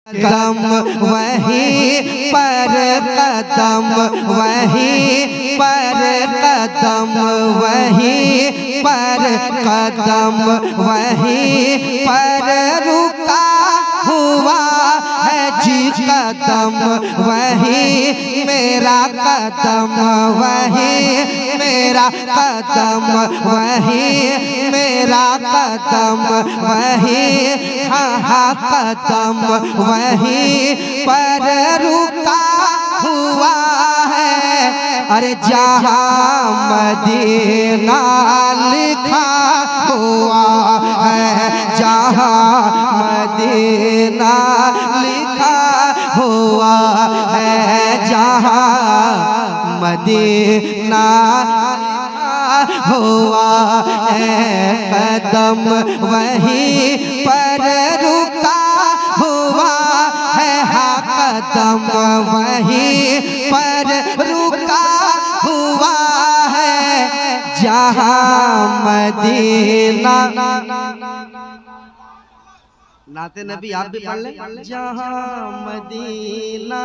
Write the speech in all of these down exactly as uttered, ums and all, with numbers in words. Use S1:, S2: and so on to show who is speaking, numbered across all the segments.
S1: कदम वहीं पर कदम वहीं पर कदम वहीं पर कदम वहीं पर रुका हुआ है जी कदम वहीं मेरा कदम वहीं मेरा कदम वहीं मेरा कदम वहीं हाँ हाँ कदम वहीं पर रुका हुआ है। अरे जहाँ मदीना लिखा हुआ है, जहाँ मदीना लिखा हुआ है, जहाँ मदीना हुआ है, कदम वहीं पर रुका हुआ है, हाँ कदम वहीं पर रुका हुआ है, जहाँ मदीना। नाते नबी आप भी पढ़ लें। जहाँ मदीना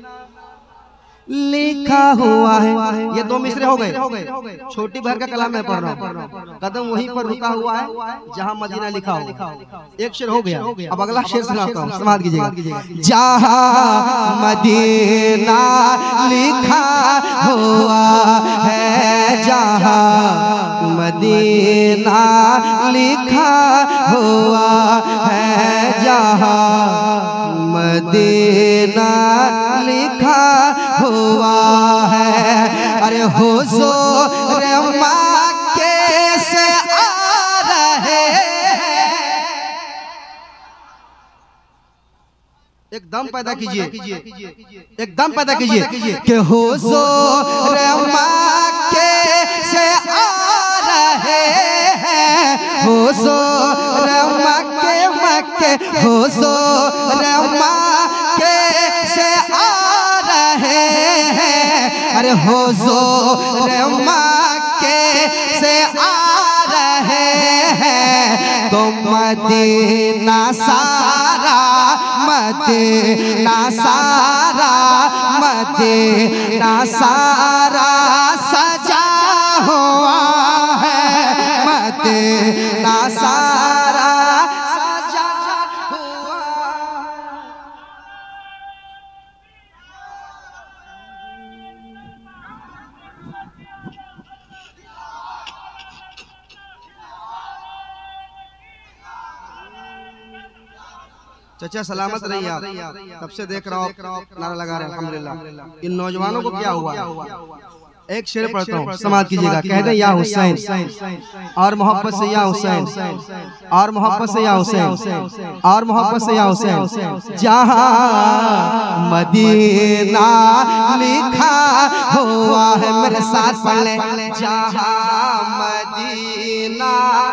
S1: लिखा हुआ है, ये दो मिसरे हो गए। छोटी बहर का कलाम मैं पढ़ रहा हूँ। कदम वहीं पर रुका हुआ है जहाँ मदीना लिखा हुआ। एक शेर हो गया, अब अगला शेर सुनाता हूँ, समाप्त कीजिएगा। जहाँ मदीना लिखा हुआ है, जहाँ मदीना लिखा हुआ है, जहाँ मदीना लिखा हुआ है। अरे हुजूर मक्के से आ रहे हैं, एकदम पैदा कीजिए, एकदम पैदा कीजिए कि हुजूर मक्के से आ रहे हैं, हुजूर मक्के मक्के हुजूर मक्के से आ रहे हैं। अरे हुजूर मक्के से आ रहे हैं, तो मदीना सारा मदीना सारा मदीना सारा सजा हुआ है, मदीना सारा सजा हुआ। चाचा सलामत रहिए आप, तब से देख रहा हूँ नारा लगा रहे हैं अल्हम्दुलिल्लाह। इन नौजवानों को क्या हुआ? एक शेर पढ़ता हूँ, समाप्त कीजिएगा। कह दे या हुसैन और मोहब्बत से या हुसैन और मोहब्बत से या हुसैन और मोहब्बत से या हुसैन। जहाँ मदीना लिखा हुआ है, मेरे साथ पढ़ ले। जहाँ मदीना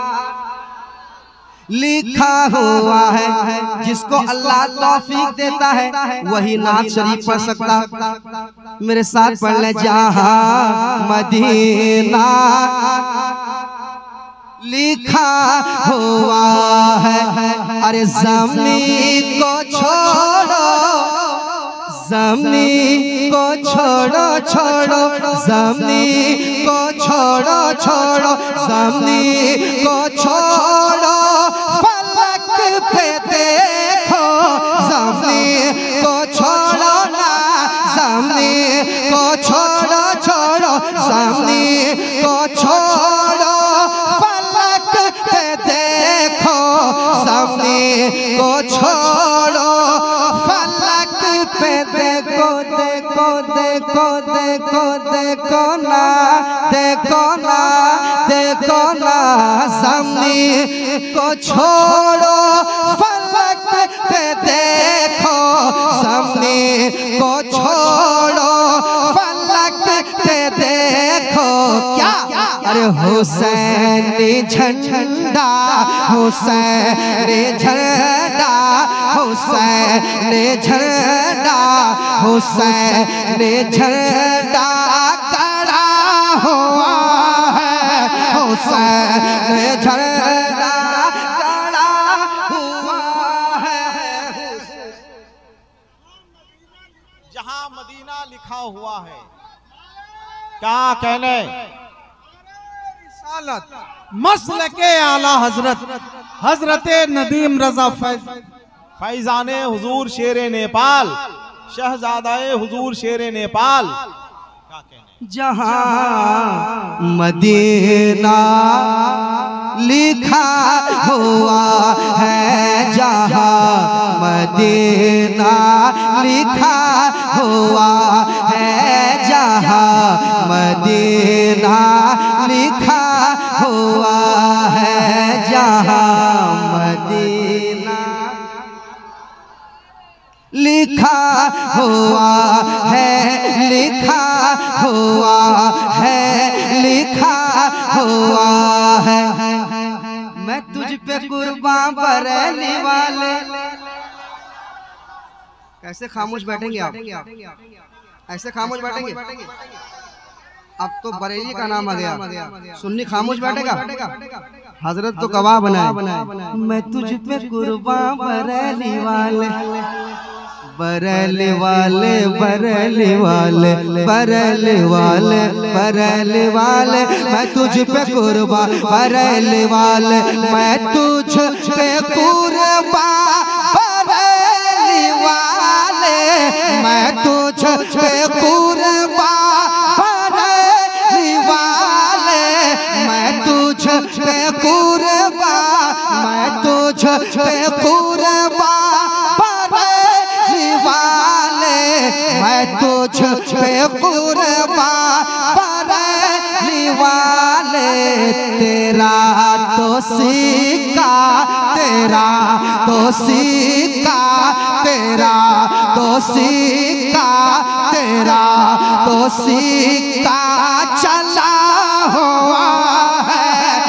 S1: लिखा हुआ है, जिसको अल्लाह तौफीक देता है वही नात शरीफ पढ़ सकता। मेरे साथ पढ़ ले। जहाँ मदीना लिखा हुआ है, अरे ज़मीन को छोड़ो, ज़मीन को छोड़ो छोड़ो, ज़मीन को छोड़ो छोड़ो, ज़मीन को छोड़ो, फलक पे देखो, ज़मीन को छोड़ो ना, ज़मीन को छोड़ो छोड़ो, ज़मीन को छोड़ो, फलक पे देखो, ज़मीन को छोड़ो, फलक पे देखो, देखो देखो देखो देखो ना, देखो ना, देखो ना, ज़मीन को छोड़ो, फलक पे देखो, ज़मीन को छोड़ो, फलक पे देखो। क्या? अरे हुसैनी झंडा, हुसैनी झंडा, हुसैनी झंडा, हुसैनी झंडा खड़ा हुआ है, हुसैनी झंडा खड़ा हुआ है।
S2: जहां मदीना लिखा हुआ है। क्या कहने
S3: मसलके आला हजरत हजरत नदीम रजा फैज
S2: फैजाने हुजूर शेरे नेपाल, शहजादाए हुजूर शेरे नेपाल। क्या कहने
S1: जहां मदीना लिखा हुआ है, जहां मदीना लिखा हुआ है, जहां मदीना लिखा हुआ है, जहां मदीना लिखा हुआ है, लिखा हुआ है, लिखा हुआ है। मैं तुझ पे कुर्बान बरेली वाले। कैसे खामोश बैठेंगे आप? ऐसे खामोश बैठेंगे? अब तो बरेली का नाम आ गया, सुन्नी खामोश बैठेगा? हजरत तो गवाह बनाए। मैं तुझ पे कुर्बान बरेली वाले, बरेली वाले, बरेली वाले, बरेली वाले, बरेली वाले। मैं तुझ पे कुर्बान बरेली वाले, मैं तुझ पे कुर्बान बरेली वाले, मैं तुझ पे कुर्बान बरेली वाले, मैं तुझ पे कुर्बान, मैं तुझ पे कुर्बान बरेली वाले, मैं तुझ पे कुर्बान बरेली वाले। तेरा तो सिक्का, तेरा तो सिक्का, तेरा तो सिक्का, तेरा तो सिक्का चला हुआ है।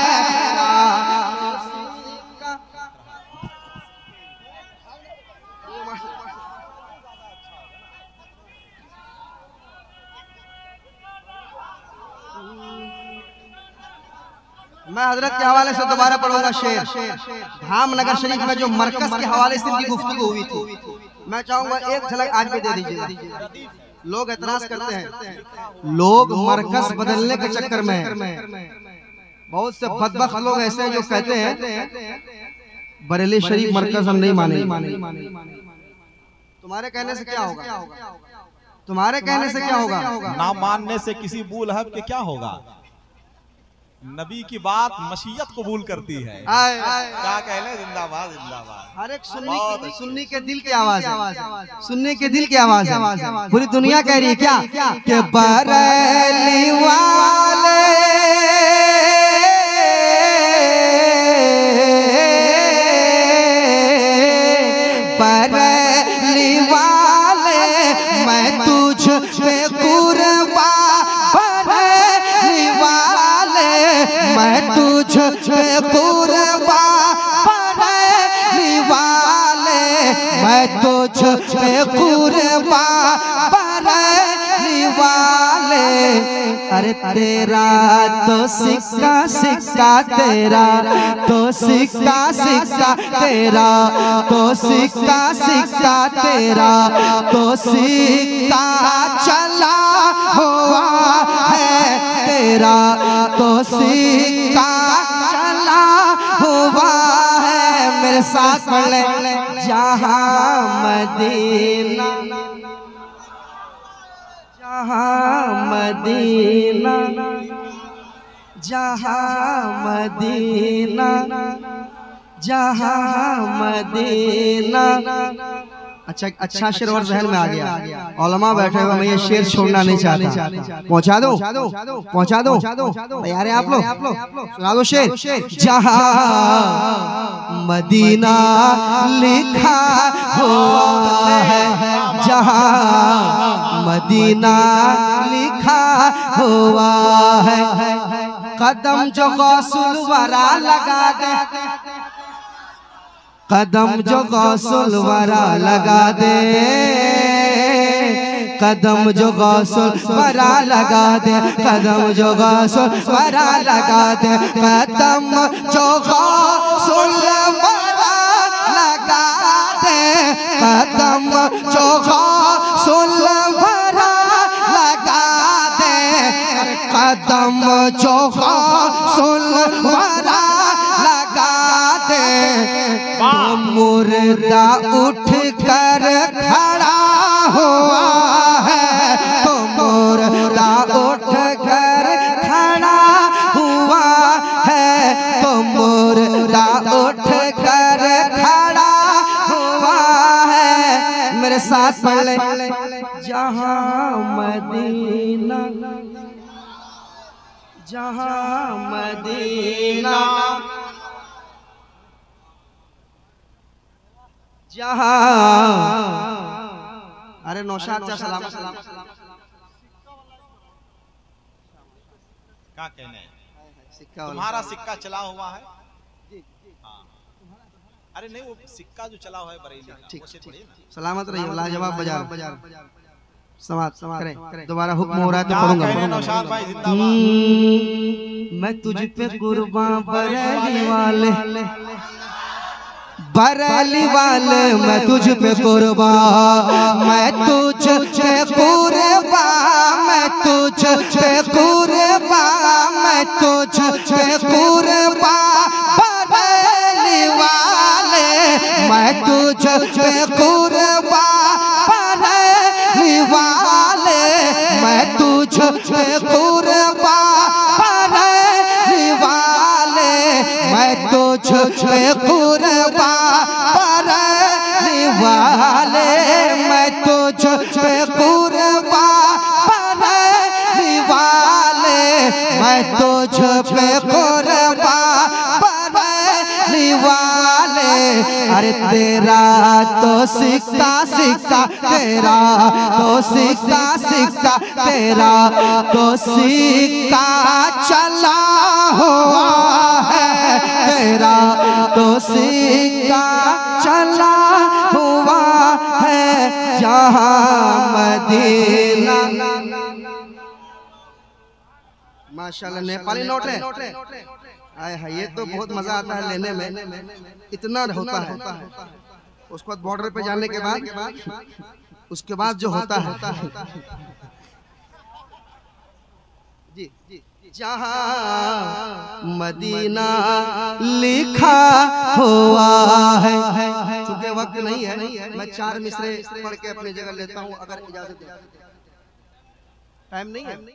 S1: मैं हजरत के हवाले से दोबारा पढ़ूंगा शेर। धामनगर शरीफ में जो मरकज के हवाले से इनकी गुफ्तगू हुई थी, मैं चाहूंगा एक झलक आज भी दे दीजिएगा। लोग एतराज करते हैं, लोग मरकज बदलने के चक्कर में, बहुत से बदबख्त लोग ऐसे हैं जो कहते हैं बरेली शरीफ मरकज हम नहीं मानेंगे। तुम्हारे कहने से क्या होगा? तुम्हारे कहने से क्या होगा?
S2: ना मानने से किसी बूल हब के क्या होगा? नबी की बात मशीयत कबूल करती है।
S1: आए, आए,
S2: क्या कहले? जिंदाबाद जिंदाबाद।
S1: हर एक सुन्नी की, सुन्नी के दिल की आवाज है, सुन्नी के दिल की आवाज है। पूरी दुनिया कह रही है क्या कि बरेली वाले, बरेली वाले, मैं तुझ पे कुर्बान बरेली वाले, मैं तुझ पे कुर्बान बरेली वाले, मैं तुझ पे कुर्बान बरेली वाले। अरे तेरा तो सिक्का सिक्का, तेरा तो सिक्का सिक्का, तेरा तो सिक्का सिक्का, तेरा तो सिक्का चला हुआ है, तेरा तो सिक्का चला हुआ है। मेरे साथ पढ़ ले, जहां मदीना, जहां मदीना, जहां मदीना, जहां मदीना। अच्छा अच्छा शेर और जहन में आ गया। उलमा बैठे हुए, मैं ये शेर छोड़ना नहीं चाहता। पहुंचा दो, पहुंचा दो, तैयार है आप लोग? सुना दो शेर। जहां मदीना लिखा हुआ है, जहां मदीना लिखा हुआ है, कदम जो गौसुल वरा लगा दे, कदम जो गौसुल वरा लगा दे, कदम जो गौसुल वरा लगा दे, कदम जो गौसुल वरा लगा दे, कदम जो गौसुल वरा लगा दे, कदम जो गौसुल सुलभरा लगा दे, कदम जो सुलभरा लगा दे, तो मुर्दा उठ कर खड़ा हुआ है, तो मुर्दा उठ कर खड़ा हुआ है, तो मुर्दा उठ कर खड़ा हुआ है। मेरे साथ पढ़ ले, जहाँ मदीना, जहाँ मदीना, जहाँ, अरे नौशाद जा सलाम सलाम
S2: क्या कहने हैं?
S1: सिक्का
S2: तुम्हारा सिक्का चला हुआ है। हाँ। अरे नहीं, वो सिक्का जो चला हुआ है बरेली का,
S1: ठीक
S2: उसे पढ़िए ना।
S1: सलामत रहिए, लाजवाब बाजार समाप्त करें। दोबारा हुक्म हो रहा है तो
S2: क्या
S1: पढ़ूंगा।
S2: कहने नौशाद भाई, जिंदाबाद।
S1: मैं तुझ पे कुर्बान बरेली वाले, बरेली वाले मैं तुझ पे कुर्बान, मैं तुझ पे कुर्बान, मैं तुझ पे कुर्बान, मैं तुझ पे कुर्बान बरेली वाले, मैं तुझ पे कुर्बान बरेली वाले, मैं तुझ पे कुर्बान बरेली वाले, मैं तुझ पे कुर्बान बरेली वाले, मैं तुझ पे कुर्बान बरेली वाले, मैं तुझ पे कुर्बान बरेली वाले। अरे तेरा तो सिक्का सिक्का, तेरा तो सिक्का सिक्का, तेरा तो सिक्का चला हुआ है, तेरा तो सिक्का चला हुआ है, जहाँ मदीना। माशाल्लाह नेपाली नोट है। आए हाय, ये तो बहुत मजा आता है लेने में, इतना होता है। उसके बाद बॉर्डर पे जाने के बाद, उसके बाद जो होता है जी, जहाँ मदीना लिखा हुआ है। चूंकि वक्त नहीं है, मैं चार मिसरे पढ़ के अपनी जगह लेता हूँ, अगर इजाजत है। टाइम नहीं है।